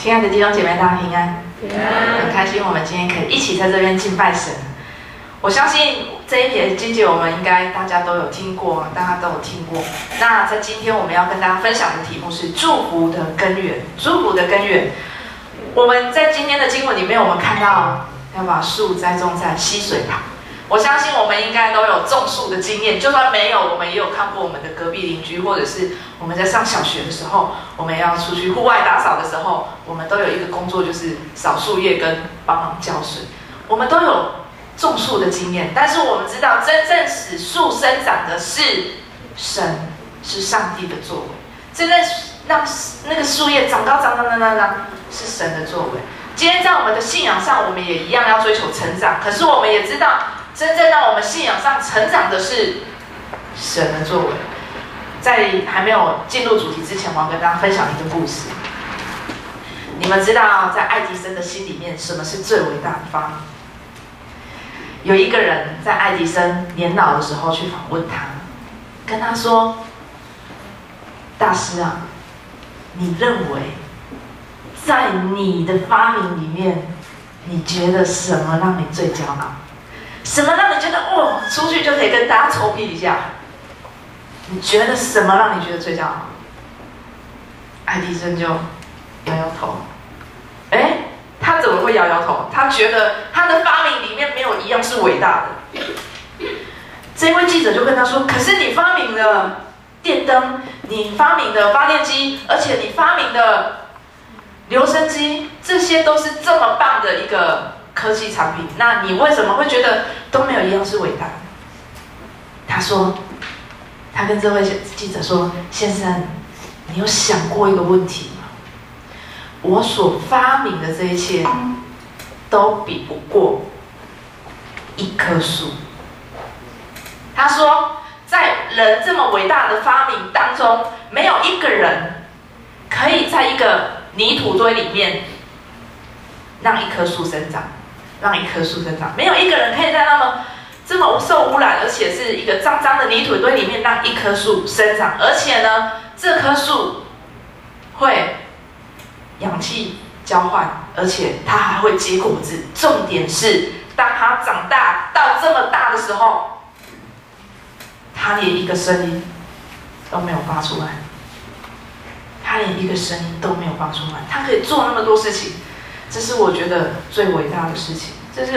亲爱的弟兄姐妹，大家平安。 平安。 很开心，我们今天可以一起在这边敬拜神。我相信这一节经节我们应该大家都有听过，大家都有听过。那在今天我们要跟大家分享的题目是祝福的根源。祝福的根源，我们在今天的经文里面，我们看到要把树栽种在溪水旁。我相信我们应该都有种树的经验，就算没有，我们也有看过我们的隔壁邻居，或者是我们在上小学的时候，我们要出去户外打扫的时候，我们都有一个工作，就是扫树叶跟帮忙浇水。我们都有种树的经验，但是我们知道，真正使树生长的是神，是上帝的作为。真正让那个树叶长高、长，是神的作为。今天在我们的信仰上，我们也一样要追求成长，可是我们也知道，真正让我们信仰上成长的是神的作为。在还没有进入主题之前，我要跟大家分享一个故事。你们知道，在爱迪生的心里面，什么是最伟大的发明？有一个人在爱迪生年老的时候去访问他，跟他说：“大师啊，你认为在你的发明里面，你觉得什么让你最骄傲？什么让你觉得哦，出去就可以跟大家臭屁一下？你觉得什么让你觉得最骄傲？”爱迪生就摇摇头。他怎么会摇摇头？他觉得他的发明里面没有一样是伟大的。这位记者就跟他说：“可是你发明了电灯，你发明的发电机，而且你发明的留声机，这些都是这么棒的一个科技产品，那你为什么会觉得都没有一样是伟大的？”他说：“他跟这位记者说，先生，你有想过一个问题吗？我所发明的这一切，都比不过一棵树。”他说，在人这么伟大的发明当中，没有一个人可以在一个泥土堆里面让一棵树生长，没有一个人可以在这么受污染，而且是一个脏脏的泥土堆里面让一棵树生长，而且呢，这棵树会氧气交换，而且它还会结果子。重点是，当它长大到这么大的时候，它连一个声音都没有发出来。它可以做那么多事情，这是我觉得最伟大的事情。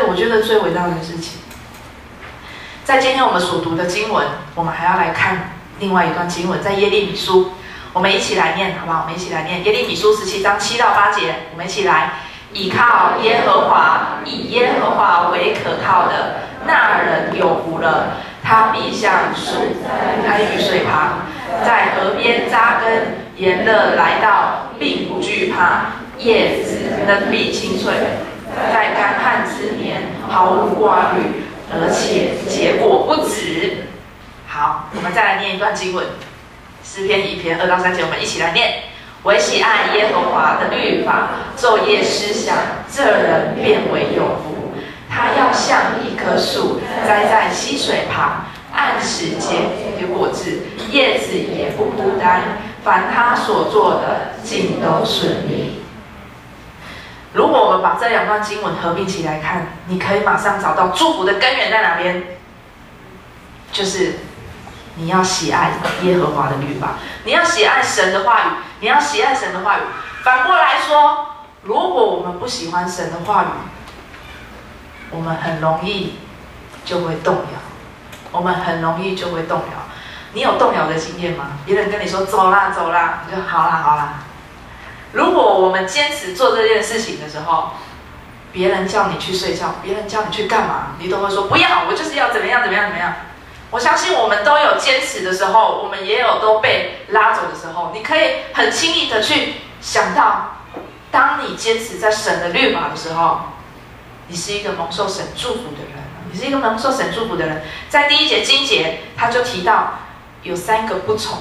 在今天我们所读的经文，我们还要来看另外一段经文，在耶利米书。我们一起来念，好不好？我们一起来念耶利米书17章7到8节。我们一起来：倚靠耶和华，以耶和华为可靠的，那人有福了。他必像树栽于水旁，在河边扎根，炎热来到，并不惧怕，叶子仍必青翠，在干旱之年毫无挂虑，而且结果不止。好，我们再来念一段经文。诗篇1篇2到3节，我们一起来念：唯喜爱耶和华的律法，昼夜思想，这人便为有福。他要像一棵树栽在溪水旁，按时结果子，叶子也不孤单。凡他所做的，尽都顺利。如果我们把这两段经文合并起来看，你可以马上找到祝福的根源在哪边，就是你要喜爱耶和华的律法，你要喜爱神的话语，反过来说，如果我们不喜欢神的话语，我们很容易就会动摇。你有动摇的经验吗？别人跟你说走啦，你就好啦。如果我们坚持做这件事情的时候，别人叫你去睡觉，别人叫你去干嘛，你都会说不要，我就是要怎么样。我相信我们都有坚持的时候，我们也有都被拉走的时候。你可以很轻易的去想到，当你坚持在神的律法的时候，你是一个蒙受神祝福的人。在第1节经节，他就提到有三个不从。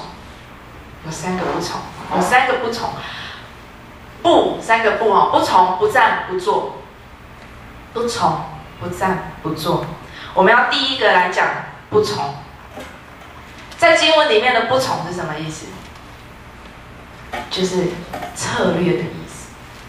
不从、不赞、不做。我们要第一个来讲不从。在经文里面的不从是什么意思？就是策略的意思。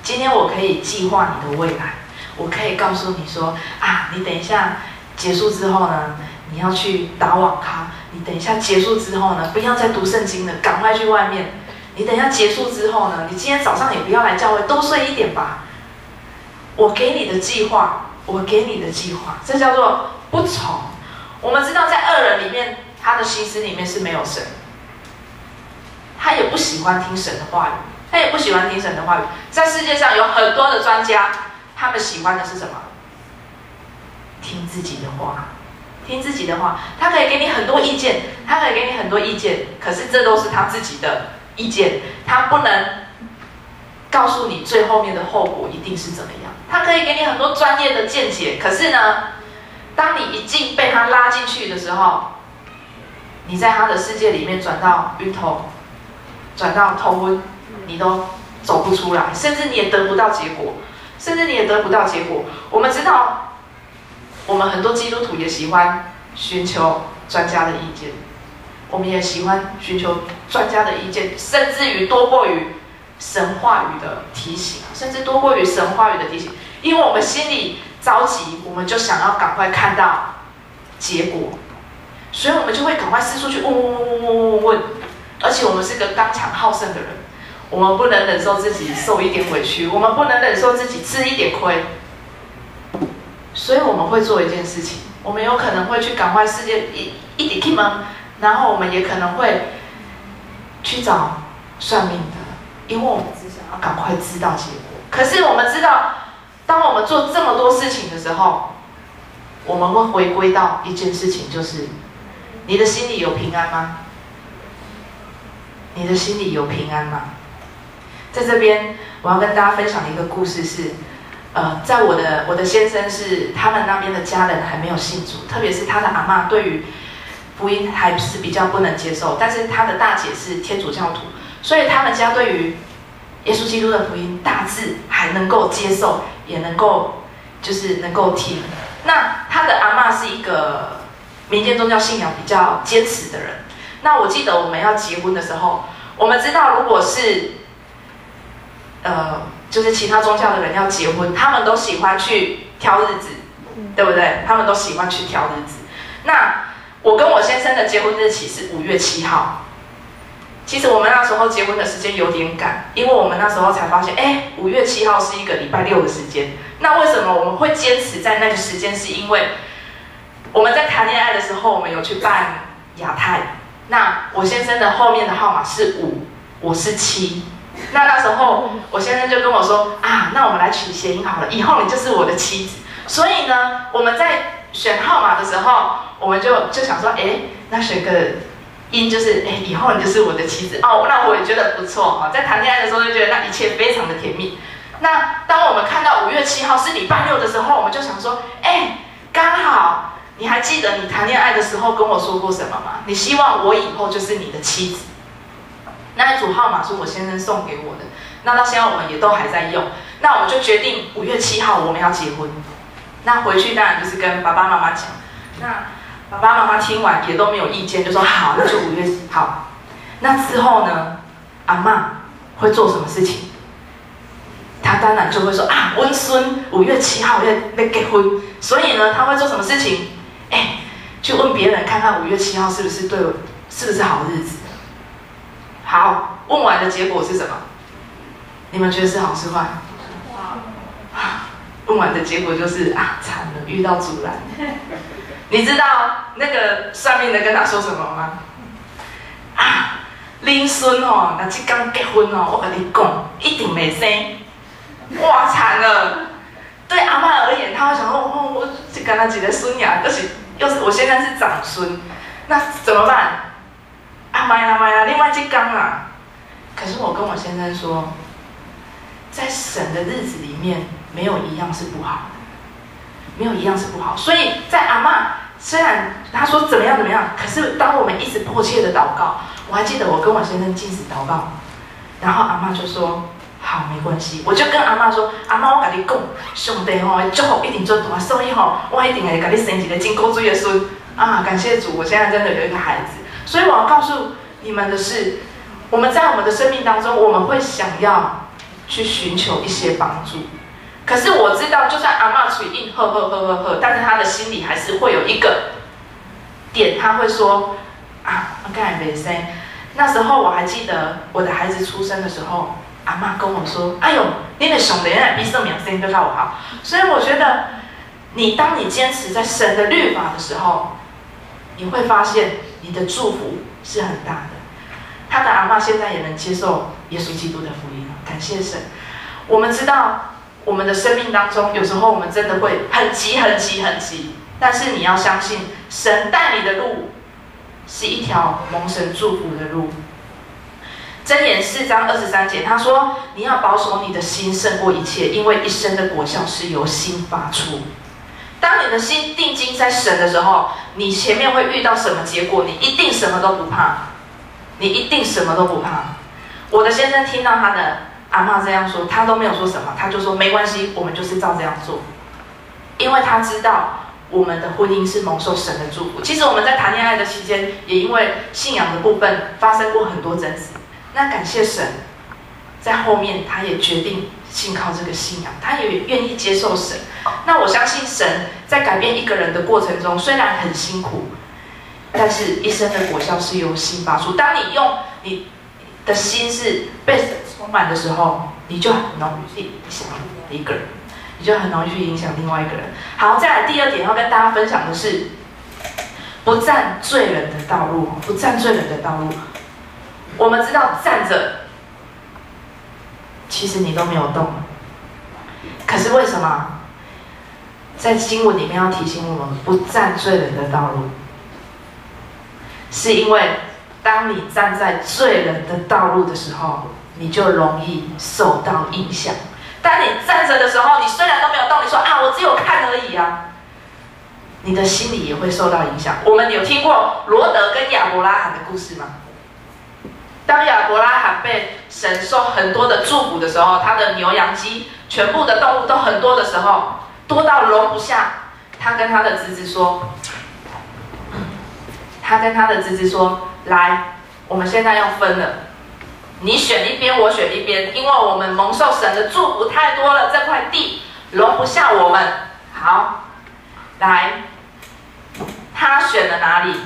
今天我可以计划你的未来，我可以告诉你说啊，你等一下结束之后呢，你要去打网咖。你等一下结束之后呢，不要再读圣经了，赶快去外面。你等一下结束之后呢，你今天早上也不要来教会，多睡一点吧。我给你的计划，我给你的计划，这叫做不从。我们知道，在恶人里面，他的心思里面是没有神，他也不喜欢听神的话语，他也不喜欢听神的话语。在世界上有很多的专家，他们喜欢的是什么？听自己的话，听自己的话。他可以给你很多意见，他可以给你很多意见，可是这都是他自己的意见，他不能告诉你最后面的后果一定是怎么样。他可以给你很多专业的见解，可是呢，当你一进被他拉进去的时候，你在他的世界里面转到晕头，转到头昏，你都走不出来，甚至你也得不到结果，甚至你也得不到结果。我们知道，我们很多基督徒也喜欢寻求专家的意见，我们也喜欢寻求专家的意见，甚至于多过于神话语的提醒，甚至多过于神话语的提醒，因为我们心里着急，我们就想要赶快看到结果，所以我们就会赶快四处去问，而且我们是个刚强好胜的人，我们不能忍受自己受一点委屈，我们不能忍受自己吃一点亏，所以我们会做一件事情，我们有可能会去赶快世界一点进门，然后我们也可能会去找算命的，因为我们只想要赶快知道结果。可是我们知道，当我们做这么多事情的时候，我们会回归到一件事情，就是你的心里有平安吗？你的心里有平安吗？在这边，我要跟大家分享的一个故事是，在我的先生是他们那边的家人还没有信主，特别是他的阿嬷对于福音还是比较不能接受，但是他的大姐是天主教徒，所以他们家对于耶稣基督的福音大致还能够接受，也能够就是能够听。那他的阿嬷是一个民间宗教信仰比较坚持的人。那我记得我们要结婚的时候，我们知道如果是就是其他宗教的人要结婚，他们都喜欢去挑日子，对不对？他们都喜欢去挑日子。那我跟我先生的结婚日期是5月7号。其实我们那时候结婚的时间有点赶，因为我们那时候才发现，5月7号是一个礼拜6的时间。那为什么我们会坚持在那个时间？是因为我们在谈恋爱的时候，我们有去办亚太。那我先生的后面的号码是5，我是7。那时候我先生就跟我说啊，那我们来取谐音好了，以后你就是我的妻子。所以呢，我们在选号码的时候，我们就想说，那选个音就是，以后你就是我的妻子哦。那我也觉得不错哈，在谈恋爱的时候就觉得那一切非常的甜蜜。那当我们看到5月7号是礼拜6的时候，我们就想说，刚好，你还记得你谈恋爱的时候跟我说过什么吗？你希望我以后就是你的妻子。那一组号码是我先生送给我的，那到现在我们也都还在用。那我们就决定5月7号我们要结婚。那回去当然就是跟爸爸妈妈讲。那爸爸妈妈听完也都没有意见，就说好，那就5月好。那之后呢，阿嬷会做什么事情？他当然就会说啊，温孙5月7号要结婚，所以呢，他会做什么事情？去问别人看看5月7号是不是好日子？好，问完的结果是什么？你们觉得是好是坏？问完的结果就是啊，惨了，遇到阻拦。你知道那个算命的跟他说什么吗？啊，恁孙哦，那这刚结婚哦，我跟你讲，一定没生。哇，惨了！对阿嬷而言，他会想说，我就跟他几个孙呀，又是我现在是长孙，那怎么办？妈呀，另外这刚啊！可是我跟我先生说，在神的日子里面，没有一样是不好的，没有一样是不好。所以在阿嬷虽然他说怎么样，可是当我们一直迫切的祷告，我还记得我跟我先生禁食祷告，然后阿嬷就说好，没关系。我就跟阿嬷说，阿嬷，我跟你讲，上帝吼祝福一定做大，所以吼我一定会给你生一个真古水的孙啊！感谢主，我现在真的有一个孩子。所以我要告诉你们的是，我们在我们的生命当中，我们会想要去寻求一些帮助。可是我知道，就算阿嬷嘴硬呵，但是他的心里还是会有一个点，他会说啊，我刚才没生。那时候我还记得我的孩子出生的时候，阿嬷跟我说：“哎呦，你的兄弟那比什么生都较好。”所以我觉得，当你坚持在神的律法的时候，你会发现你的祝福是很大的。他的阿嬷现在也能接受耶稣基督的福音了，感谢神。我们知道。我们的生命当中，有时候我们真的会很急，但是你要相信，神带你的路是一条蒙神祝福的路。箴言4章23节，他说：“你要保守你的心胜过一切，因为一生的果效是由心发出。”当你的心定睛在神的时候，你前面会遇到什么结果，你一定什么都不怕，我的先生听到他的阿嬷这样说，他都没有说什么，他就说没关系，我们就是照这样做，因为他知道我们的婚姻是蒙受神的祝福。其实我们在谈恋爱的期间，也因为信仰的部分发生过很多争执。那感谢神，在后面他也决定信靠这个信仰，他也愿意接受神。那我相信神在改变一个人的过程中，虽然很辛苦，但是一生的果效是由心发出。当你用你的心是被神充满的时候，你就很容易去影响一个人，你就很容易去影响另外一个人。好，再来第二点要跟大家分享的是，不占罪人的道路。我们知道站着，其实你都没有动，可是为什么在经文里面要提醒我们不占罪人的道路？是因为当你站在罪人的道路的时候，你就容易受到影响。当你站着的时候，你虽然都没有动，你说啊，我只有看而已啊，你的心里也会受到影响。我们有听过罗德跟亚伯拉罕的故事吗？当亚伯拉罕被神受很多的祝福的时候，他的牛羊鸡全部的动物都很多的时候，多到容不下，他跟他的侄子说，来，我们现在要分了，你选一边，我选一边，因为我们蒙受神的祝福太多了，这块地容不下我们。好，来，他选了哪里？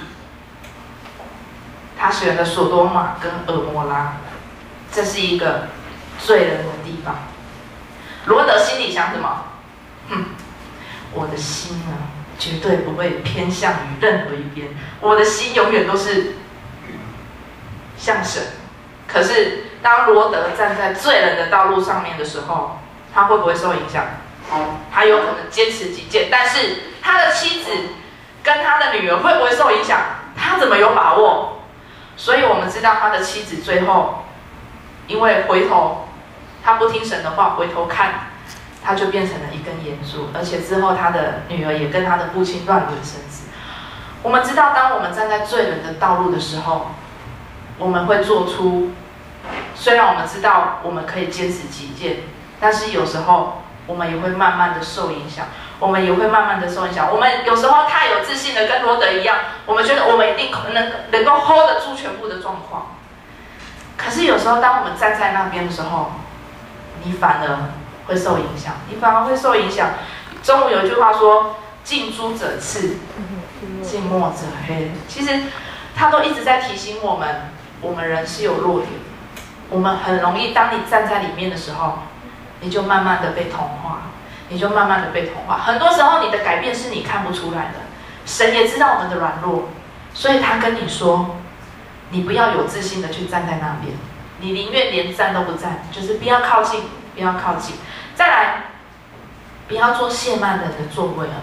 他选了索多玛跟蛾摩拉，这是一个罪人的地方。罗德心里想什么？我的心呢，绝对不会偏向于任何一边，我的心永远都是向神。可是当罗德站在罪人的道路上面的时候，他会不会受影响？他有可能坚持己见，但是他的妻子跟他的女儿会不会受影响？他怎么有把握？所以我们知道他的妻子最后因为回头，他不听神的话，回头看，他就变成了一根烟柱，而且之后他的女儿也跟他的父亲乱伦生子。我们知道，当我们站在罪人的道路的时候，我们会做出，虽然我们知道我们可以坚持己见，但是有时候我们也会慢慢的受影响。我们有时候太有自信的跟罗德一样，我们觉得我们一定能够 hold 得住全部的状况。可是有时候当我们站在那边的时候，你反而会受影响。中午有一句话说：“近朱者赤，近墨者黑。”其实他都一直在提醒我们，我们人是有弱点，我们很容易，当你站在里面的时候，你就慢慢的被同化。很多时候你的改变是你看不出来的，神也知道我们的软弱，所以他跟你说，你不要有自信的去站在那边，你宁愿连站都不站，就是不要靠近。再来，不要做亵慢人的座位。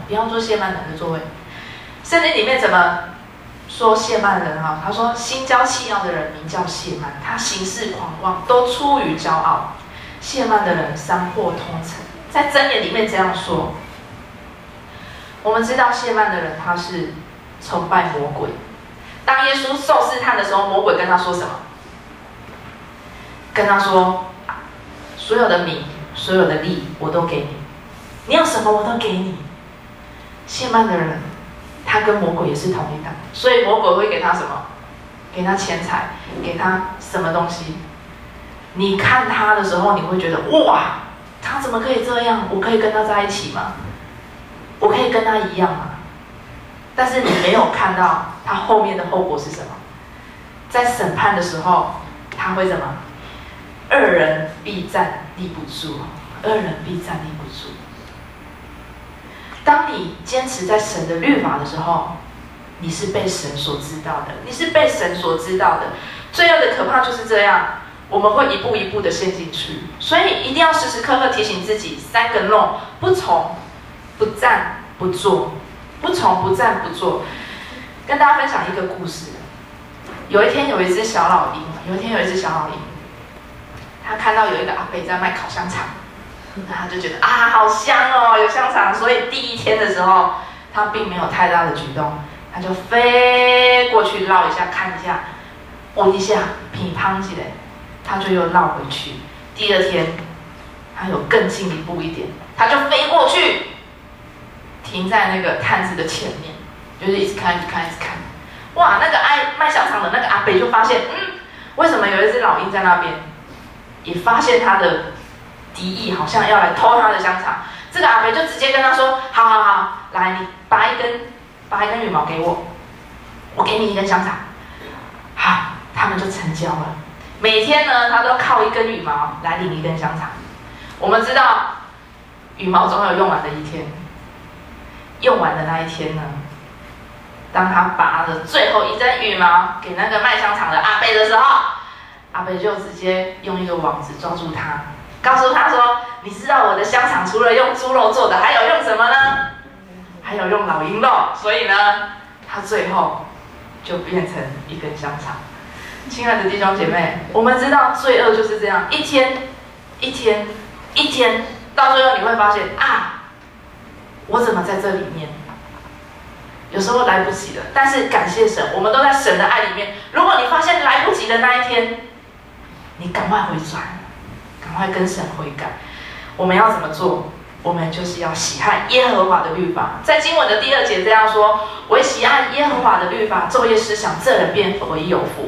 圣经里面怎么说亵慢人啊？他说：“心骄气傲的人名叫亵慢，他行事狂妄，都出于骄傲。亵慢的人三祸通城。”在箴言里面这样说。我们知道亵慢的人他是崇拜魔鬼。当耶稣受试探的时候，魔鬼跟他说什么？跟他说：“所有的名，所有的利，我都给你，你要什么我都给你。”亵慢的人，他跟魔鬼也是同一党，所以魔鬼会给他什么？给他钱财，给他什么东西？ 你看他的时候，你会觉得哇，他怎么可以这样？我可以跟他在一起吗？我可以跟他一样吗？但是你没有看到他后面的后果是什么？在审判的时候，他会怎么？二人必站立不住，二人必站立不住。当你坚持在神的律法的时候，你是被神所知道的，你是被神所知道的。罪恶的可怕就是这样，我们会一步一步的陷进去。所以一定要时时刻刻提醒自己，3个 no： 不从、不站、不做，不从、不站、不做。跟大家分享一个故事。有一天有一只小老鹰，他看到有一个阿伯在卖烤香肠，那他就觉得啊，好香哦，有香肠。所以第一天的时候，他并没有太大的举动，他就飞过去绕一下，看一下，闻一下，乒乓起来，他就又绕回去。第二天，他有更进一步一点，他就飞过去，停在那个摊子的前面，就是一直看。哇，那个爱卖香肠的那个阿伯就发现，为什么有一只老鹰在那边？也发现他的敌意好像要来偷他的香肠。这个阿伯就直接跟他说：“好，来，你拔一根羽毛给我，我给你一根香肠。”好，他们就成交了。每天呢，他都靠一根羽毛来领一根香肠。我们知道，羽毛总有用完的一天。用完的那一天呢，当他拔了最后一根羽毛给那个卖香肠的阿伯的时候，阿伯就直接用一个网子抓住他，告诉他说：“你知道我的香肠除了用猪肉做的，还有用什么呢？还有用老鹰肉。所以呢，他最后就变成一根香肠。”亲爱的弟兄姐妹，我们知道罪恶就是这样，一天，到最后你会发现啊，我怎么在这里面？有时候来不及了，但是感谢神，我们都在神的爱里面。如果你发现来不及的那一天，你赶快回转，赶快跟神悔改。我们要怎么做？我们就是要喜爱耶和华的律法。在经文的第2节这样说：“唯喜爱耶和华的律法，昼夜思想，这人便为有福。”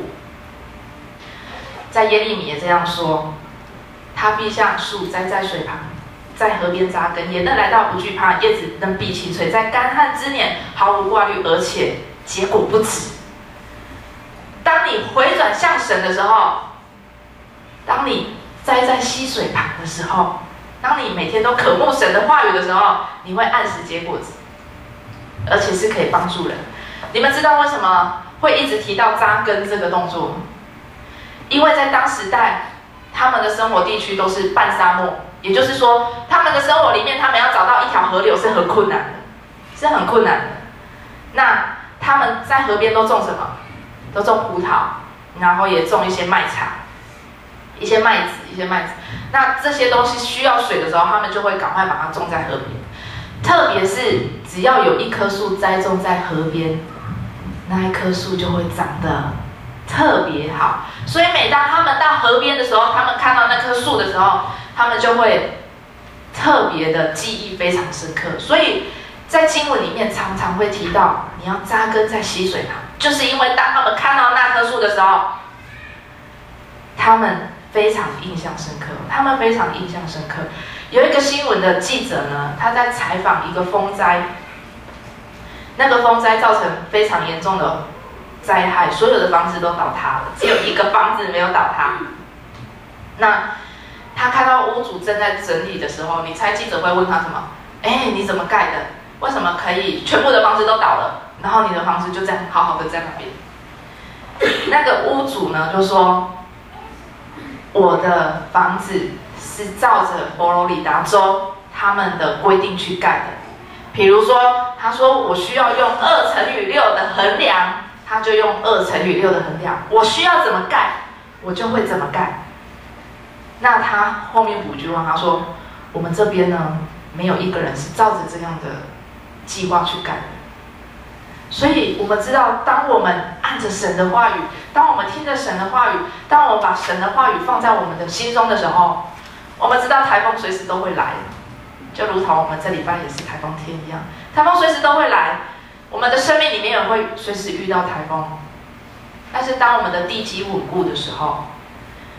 在耶利米也这样说：“他必像树栽在水旁，在河边扎根，也能来到不惧怕，叶子能闭其垂，在干旱之年毫无挂虑，而且结果不止。”当你回转向神的时候，当你栽在溪水旁的时候，当你每天都渴慕神的话语的时候，你会按时结果子，而且是可以帮助人。你们知道为什么会一直提到扎根这个动作吗？因为在当时代，他们的生活地区都是半沙漠，也就是说，他们的生活里面，他们要找到一条河流是很困难的，是很困难的。那他们在河边都种什么？都种葡萄，然后也种一些麦茶，一些麦子。那这些东西需要水的时候，他们就会赶快把它种在河边。特别是只要有一棵树栽种在河边，那一棵树就会长得特别好。所以每当他们到河边的时候，他们看到那棵树的时候，他们就会特别的记忆非常深刻。所以在经文里面常常会提到，你要扎根在溪水旁，就是因为当他们看到那棵树的时候，他们非常印象深刻。有一个新闻的记者呢，他在采访一个风灾，那个风灾造成非常严重的灾害，所有的房子都倒塌了，只有一个房子没有倒塌。那他看到屋主正在整理的时候，你猜记者会问他什么？你怎么盖的？为什么可以全部的房子都倒了，然后你的房子就这样好好的在那边？那个屋主呢就说：“我的房子是照着佛罗里达州他们的规定去盖的。比如说，他说我需要用2×6的横梁，他就用2×6的横梁。我需要怎么盖，我就会怎么盖。”那他后面补一句话，他说：“我们这边呢，没有一个人是照着这样的计划去盖的。”所以我们知道，当我们按着神的话语，当我们听着神的话语，当我们把神的话语放在我们的心中的时候，我们知道台风随时都会来，就如同我们这礼拜也是台风天一样，台风随时都会来，我们的生命里面也会随时遇到台风。但是当我们的地基稳固的时候，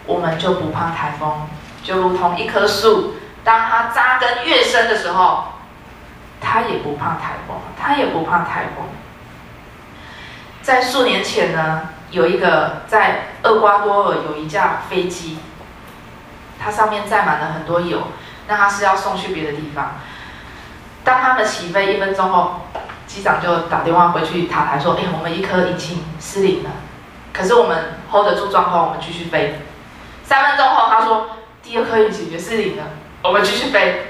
我们就不怕台风，就如同一棵树，当它扎根越深的时候，它也不怕台风，它也不怕台风。在数年前呢，有一个在厄瓜多尔有一架飞机，它上面载满了很多油，那它是要送去别的地方。当他们起飞1分钟后，机长就打电话回去塔台说：“我们一颗引擎失灵了，可是我们 hold 得住状况，我们继续飞。”3分钟后，他说：“第2颗引擎也失灵了，我们继续飞。”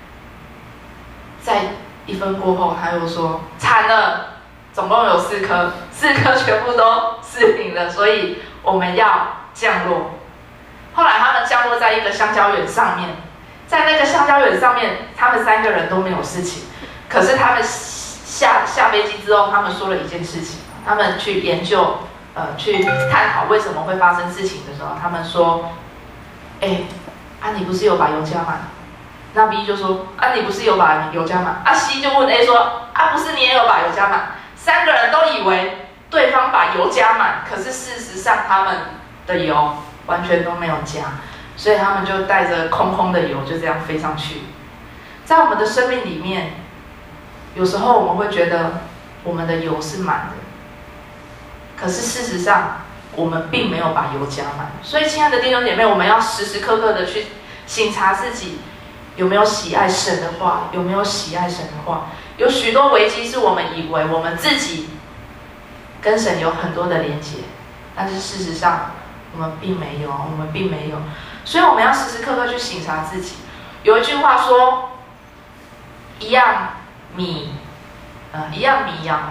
在1分过后，他又说：“惨了，总共有4颗，4颗全部都失灵了，所以我们要降落。”后来他们降落在一个香蕉园上面，在那个香蕉园上面，他们3个人都没有事情。可是他们下飞机之后，他们说了一件事情，他们去研究，去探讨为什么会发生事情的时候，他们说：“你不是有把油加满？”那 B 就说：“你不是有把油加满？” C 就问 A 说：“不是你也有把油加满？”3个人都以为对方把油加满，可是事实上他们的油完全都没有加，所以他们就带着空空的油就这样飞上去。在我们的生命里面，有时候我们会觉得我们的油是满的，可是事实上我们并没有把油加满。所以亲爱的弟兄姐妹，我们要时时刻刻的去省察自己有没有喜爱神的话，有没有喜爱神的话。有许多危机是我们以为我们自己跟神有很多的连结，但是事实上我们并没有，我们并没有。所以我们要时时刻刻去省察自己。有一句话说：“一样米养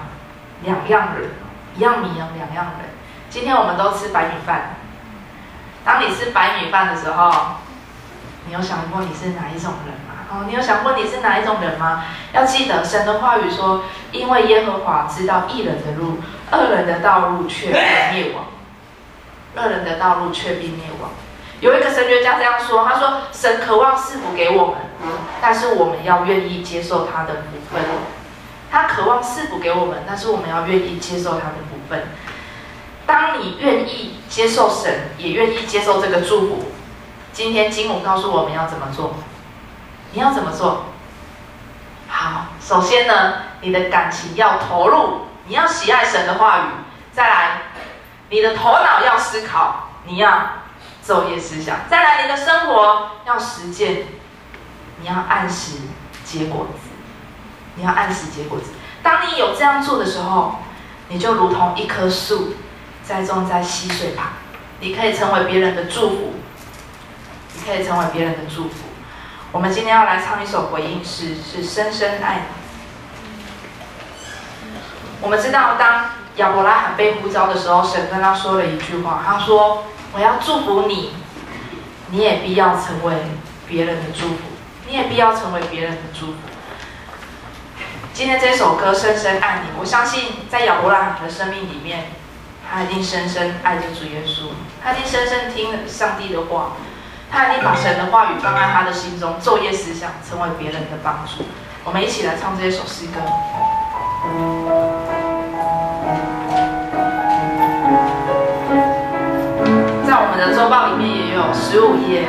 2样人，一样米养2样人。”今天我们都吃白米饭。当你吃白米饭的时候，你有想过你是哪一种人吗？你有想过你是哪一种人吗？要记得神的话语说：“因为耶和华知道义人的路，恶人的道路却必灭亡。恶人的道路却必灭亡。”有一个神学家这样说，他说：“神渴望赐福给我们，但是我们要愿意接受他的福分。他渴望赐福给我们，但是我们要愿意接受他的福分。当你愿意接受神，也愿意接受这个祝福，今天经文告诉我们要怎么做？你要怎么做？好，首先呢，你的感情要投入，你要喜爱神的话语。再来，你的头脑要思考，你要昼夜思想。再来，你的生活要实践，你要按时结果子，你要按时结果子。当你有这样做的时候，你就如同一棵树栽种在溪水旁，你可以成为别人的祝福，你可以成为别人的祝福。我们今天要来唱一首回应诗，是深深爱你。我们知道，当亚伯拉罕被呼召的时候，神跟他说了一句话，他说：“我要祝福你，你也必要成为别人的祝福，你也必要成为别人的祝福。”今天这首歌《深深爱你》，我相信在亚伯拉罕的生命里面，他一定深深爱着主耶稣，他一定深深听了上帝的话。他一定把神的话语放在他的心中，昼夜思想，成为别人的帮助。我们一起来唱这一首诗歌。在我们的周报里面也有15页。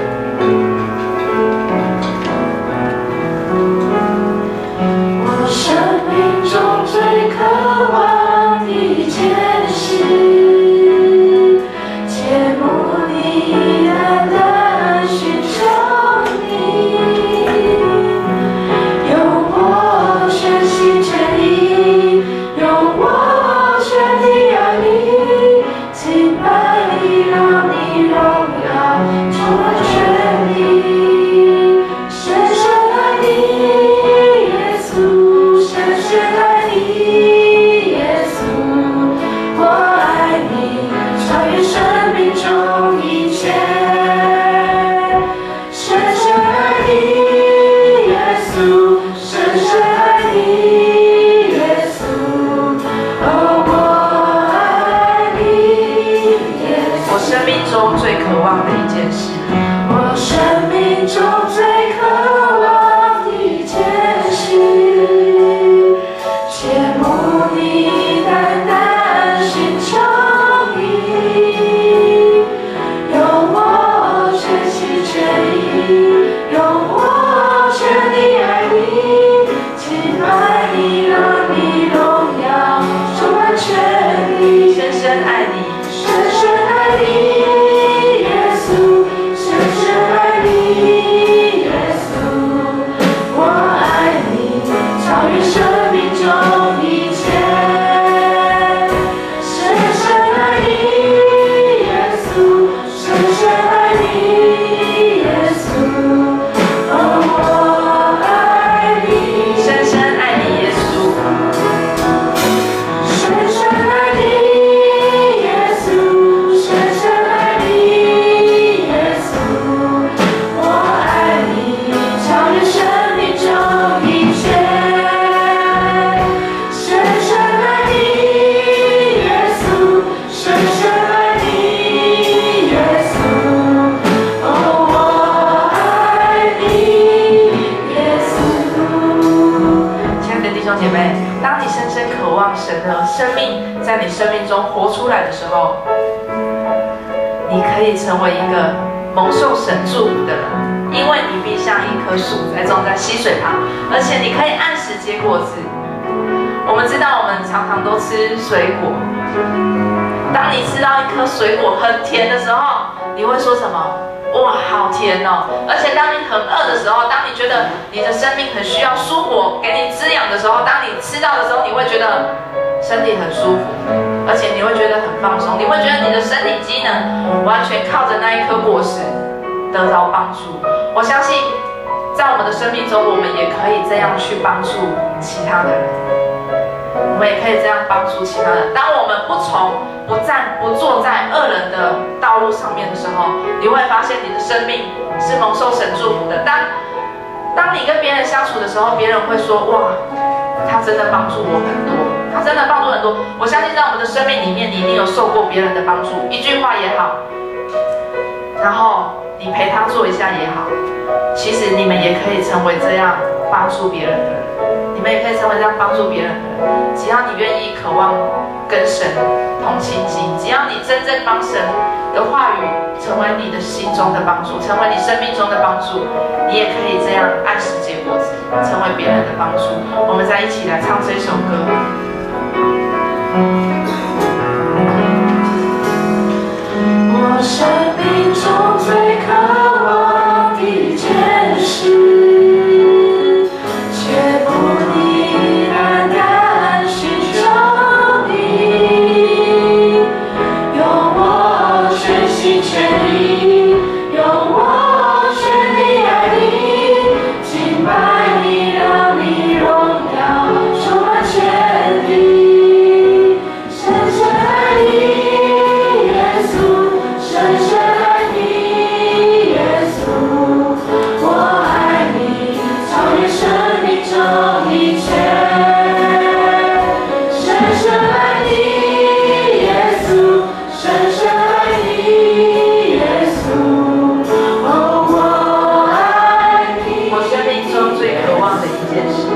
我生命中最渴望的一件事。有渴望神的生命在你生命中活出来的时候，你可以成为一个蒙受神祝福的人，因为你必像一棵树栽种在溪水旁，而且你可以按时结果子。我们知道我们常常都吃水果，当你吃到一颗水果很甜的时候，你会说什么？哇，好甜哦！而且当你很饿的时候，当你觉得你的生命很需要蔬果给你滋养的时候，当你吃到的时候，你会觉得身体很舒服，而且你会觉得很放松，你会觉得你的身体机能完全靠着那一颗果实得到帮助。我相信在我们的生命中，我们也可以这样去帮助其他的人，我们也可以这样帮助其他人。当我们不坐在恶人的道路上面的时候，你会发现你的生命是蒙受神祝福的。当你跟别人相处的时候，别人会说：哇，他真的帮助我很多，他真的帮助很多。我相信在我们的生命里面，你一定有受过别人的帮助，一句话也好，然后你陪他做一下也好，其实你们也可以成为这样帮助别人的人，你们也可以成为这样帮助别人的人。只要你愿意渴望跟神同亲近，只要你真正帮神的话语成为你的心中的帮助，成为你生命中的帮助，你也可以这样按时结果子，成为别人的帮助。我们再一起来唱这首歌。 我生命中最渴望的一件事，却不你单单寻求你，用我全心全意，用我全力爱你，敬拜你，让你荣耀充满全地，深深爱你，耶稣。深深爱你，耶稣，我爱你，超越生命中一切。深深爱你，耶稣，深深爱你，耶稣，哦，我爱你。 我生命中最渴望的一件事，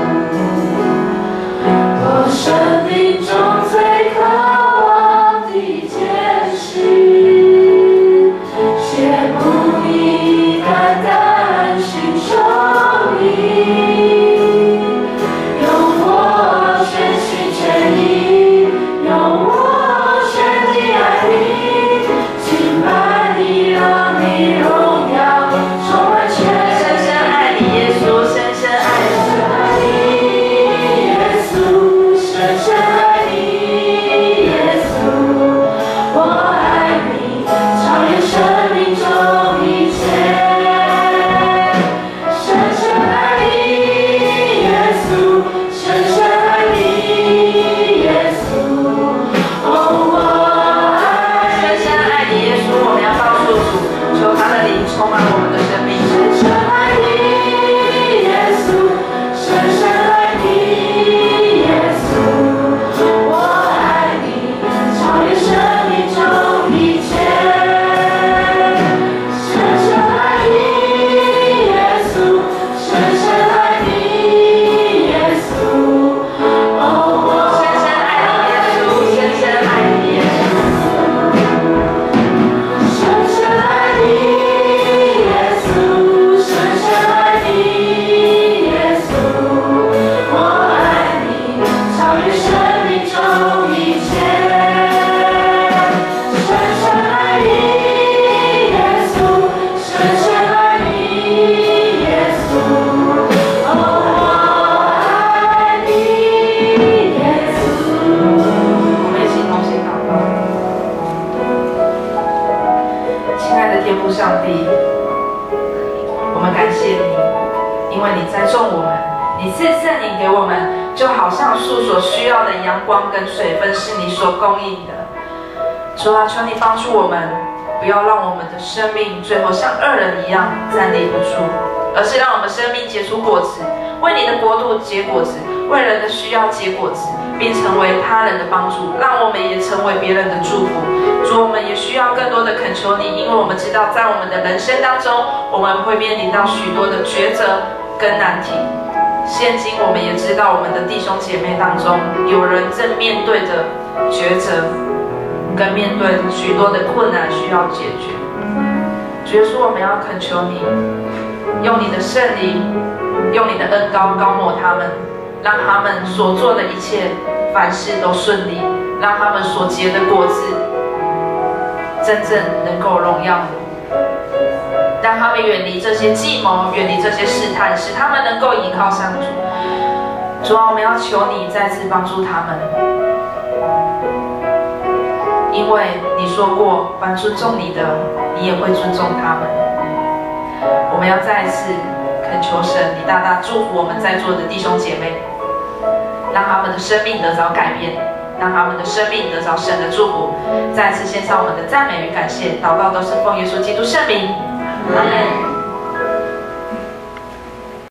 我生命中最渴望的一件事。却不必单单寻求你，用我全心全意，用我全力爱你，敬拜你，让你荣耀充满全地。 深深爱你，耶稣，深深爱你，耶稣，深深爱你，耶稣，我爱你，超越生命中一切。深深爱你，耶稣，深深爱你，耶稣，哦，我爱深深爱你，耶稣。我们要告诉主，求他的灵充满我们的生命。 深深爱你，耶稣，深深爱你，耶稣，我爱你，超越生命中一切。深深爱你，耶稣，深深爱你，耶稣，哦，我深深爱你，耶稣，深深爱你，耶稣。 深深爱你，耶稣，深深爱你，耶稣，我爱你，超越生命中一切。深深爱你，耶稣，深深爱你，耶稣，哦，我爱你，耶稣。 我们一起同心祷告。亲爱的天父上帝，我们感谢你，因为你栽种我们，你赐圣灵给我们，就好像树所需要的阳光跟水分是你所供应的。主啊，求你帮助我们，不要让我们的生命最后像恶人一样站立不住，而是让我们生命结出果子，为你的国度结果子，为人的需要结果子，并成为他人的帮助，让我们也成为别人的祝福。主，我们也需要更多的恳求你，因为我们知道在我们的人生当中，我们会面临到许多的抉择跟难题。 现今我们也知道，我们的弟兄姐妹当中，有人正面对着抉择，跟面对许多的困难需要解决。主耶稣，我们要恳求你，用你的圣灵，用你的恩膏膏抹他们，让他们所做的一切凡事都顺利，让他们所结的果子真正能够荣耀你，让他们远离这些计谋，远离这些试探，使他们能够依靠上主。主啊，我们要求你再次帮助他们，因为你说过，凡尊重你的，你也会尊重他们。我们要再一次恳求神，你大大祝福我们在座的弟兄姐妹，让他们的生命得着改变，让他们的生命得着神的祝福。再次献上我们的赞美与感谢，祷告都是奉耶稣基督圣名，阿门。